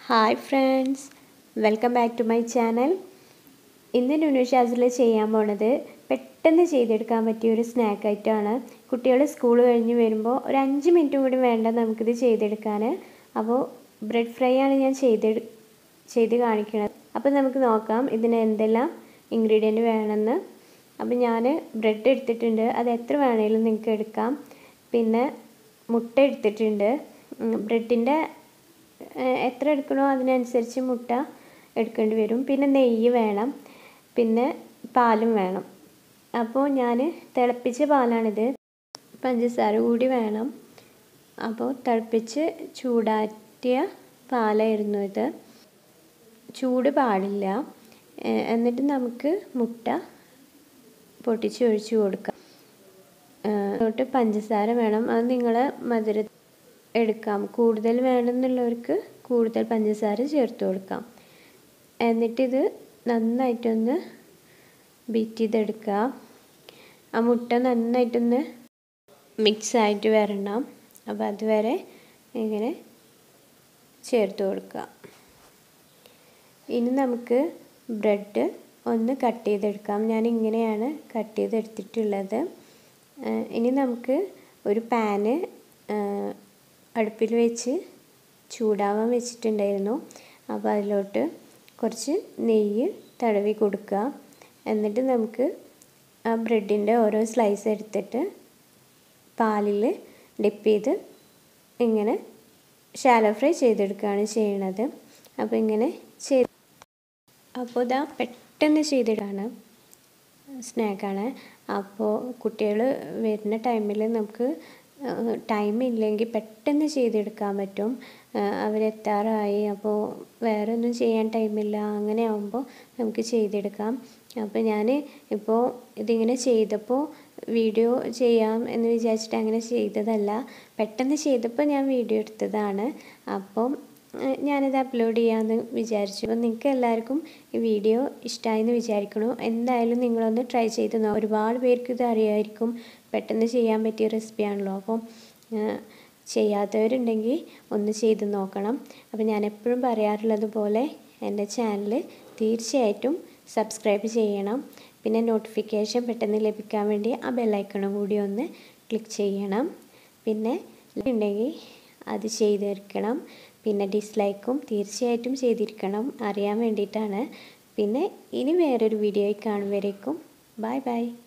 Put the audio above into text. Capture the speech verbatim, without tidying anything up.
Hi friends, welcome back to my channel. ഇന്ന് ന്യൂഷാസിൽ ചെയ്യാൻ പോണത് പെട്ടെന്ന് ചെയ്തെടുക്കാൻ പറ്റിയ ഒരു സ്നാക്ക് ഐറ്റമാണ്. കുട്ടികൾ സ്കൂൾ കഴിഞ്ഞ് വരുമ്പോൾ ഒരു അഞ്ച് മിനിറ്റ് കൂടി വേണ്ട നമുക്കിത് ചെയ്തെടുക്കാൻ. അപ്പോൾ ബ്രെഡ് ഫ്രൈ ആണ് ഞാൻ ചെയ്ത് ചെയ്ത് കാണിക്കുന്നത്. അപ്പോൾ നമുക്ക് നോക്കാം ഇതിന് എന്തെല്ലാം ഇൻഗ്രീഡിയൻറ്റ് വേണമെന്ന്. അപ്പോൾ ഞാൻ ബ്രെഡ് എടുത്തിട്ടുണ്ട്, അത് എത്ര വേണമെങ്കിലും നിങ്ങൾക്ക് എടുക്കാം. പിന്നെ മുട്ട എടുത്തിട്ടുണ്ട്. ബ്രെഡിൻ്റെ എത്ര എടുക്കണോ അതിനനുസരിച്ച് മുട്ട എടുക്കേണ്ടി വരും. പിന്നെ നെയ്യ് വേണം, പിന്നെ പാലും വേണം. അപ്പോൾ ഞാൻ തിളപ്പിച്ച പാലാണിത്, പഞ്ചസാര കൂടി വേണം. അപ്പോൾ തിളപ്പിച്ച് ചൂടാറ്റിയ പാലായിരുന്നു ഇത്, ചൂട് പാടില്ല. എന്നിട്ട് നമുക്ക് മുട്ട പൊട്ടിച്ച് ഒഴിച്ച് കൊടുക്കാം. തൊട്ട് പഞ്ചസാര വേണം, അത് നിങ്ങളെ മധുരം എടുക്കാം. കൂടുതൽ വേണമെന്നുള്ളവർക്ക് കൂടുതൽ പഞ്ചസാര ചേർത്ത് കൊടുക്കാം. എന്നിട്ടിത് നന്നായിട്ടൊന്ന് ബീറ്റ് ചെയ്തെടുക്കുക. ആ മുട്ട നന്നായിട്ടൊന്ന് മിക്സായിട്ട് വരണം. അപ്പോൾ അതുവരെ ഇങ്ങനെ ചേർത്ത് കൊടുക്കുക. ഇനി നമുക്ക് ബ്രെഡ് ഒന്ന് കട്ട് ചെയ്തെടുക്കാം. ഞാൻ ഇങ്ങനെയാണ് കട്ട് ചെയ്തെടുത്തിട്ടുള്ളത്. ഇനി നമുക്ക് ഒരു പാന് അടുപ്പിൽ വെച്ച് ചൂടാവാൻ വെച്ചിട്ടുണ്ടായിരുന്നു. അപ്പോൾ അതിലോട്ട് കുറച്ച് നെയ്യ് തടവി കൊടുക്കുക. എന്നിട്ട് നമുക്ക് ആ ബ്രെഡിൻ്റെ ഓരോ സ്ലൈസ് എടുത്തിട്ട് പാലിൽ ഡിപ്പ് ചെയ്ത് ഇങ്ങനെ ഷാലോ ഫ്രൈ ചെയ്തെടുക്കുകയാണ് ചെയ്യണത്. അപ്പോൾ ഇങ്ങനെ ചെയ്ത് അപ്പോൾ ഇതാ പെട്ടെന്ന് ചെയ്തിടാണ് സ്നാക്കാണ്. അപ്പോൾ കുട്ടികൾ വരുന്ന ടൈമിൽ നമുക്ക് ടൈം ഇല്ലെങ്കിൽ പെട്ടെന്ന് ചെയ്തെടുക്കാൻ പറ്റും. അവരെത്താറായി, അപ്പോൾ വേറെ ഒന്നും ചെയ്യാൻ ടൈമില്ല, അങ്ങനെ ആകുമ്പോൾ നമുക്ക് ചെയ്തെടുക്കാം. അപ്പോൾ ഞാൻ ഇപ്പോൾ ഇതിങ്ങനെ ചെയ്തപ്പോൾ വീഡിയോ ചെയ്യാം എന്ന് വിചാരിച്ചിട്ട് അങ്ങനെ ചെയ്തതല്ല, പെട്ടെന്ന് ചെയ്തപ്പോൾ ഞാൻ വീഡിയോ എടുത്തതാണ്. അപ്പം ഞാനിത് അപ്ലോഡ് ചെയ്യാമെന്ന് വിചാരിച്ചു. അപ്പോൾ നിങ്ങൾക്ക് എല്ലാവർക്കും ഈ വീഡിയോ ഇഷ്ടമായെന്ന് വിചാരിക്കണു. എന്തായാലും നിങ്ങളൊന്ന് ട്രൈ ചെയ്ത് നോക്കാം. ഒരുപാട് പേർക്ക് ഇത് അറിയായിരിക്കും, പെട്ടെന്ന് ചെയ്യാൻ പറ്റിയ റെസിപ്പിയാണല്ലോ. അപ്പം ചെയ്യാത്തവരുണ്ടെങ്കിൽ ഒന്ന് ചെയ്ത് നോക്കണം. അപ്പോൾ ഞാൻ എപ്പോഴും പറയാറുള്ളത് പോലെ എൻ്റെ ചാനൽ തീർച്ചയായിട്ടും സബ്സ്ക്രൈബ് ചെയ്യണം. പിന്നെ നോട്ടിഫിക്കേഷൻ പെട്ടെന്ന് ലഭിക്കാൻ വേണ്ടി ആ ബെല്ലൈക്കണും കൂടി ഒന്ന് ക്ലിക്ക് ചെയ്യണം. പിന്നെ ഉണ്ടെങ്കിൽ അത് ചെയ്തിരിക്കണം. പിന്നെ ഡിസ്ലൈക്കും തീർച്ചയായിട്ടും ചെയ്തിരിക്കണം, അറിയാൻ വേണ്ടിയിട്ടാണ്. പിന്നെ ഇനി വേറൊരു വീഡിയോയിൽ കാണും വരേക്കും ബൈ ബൈ.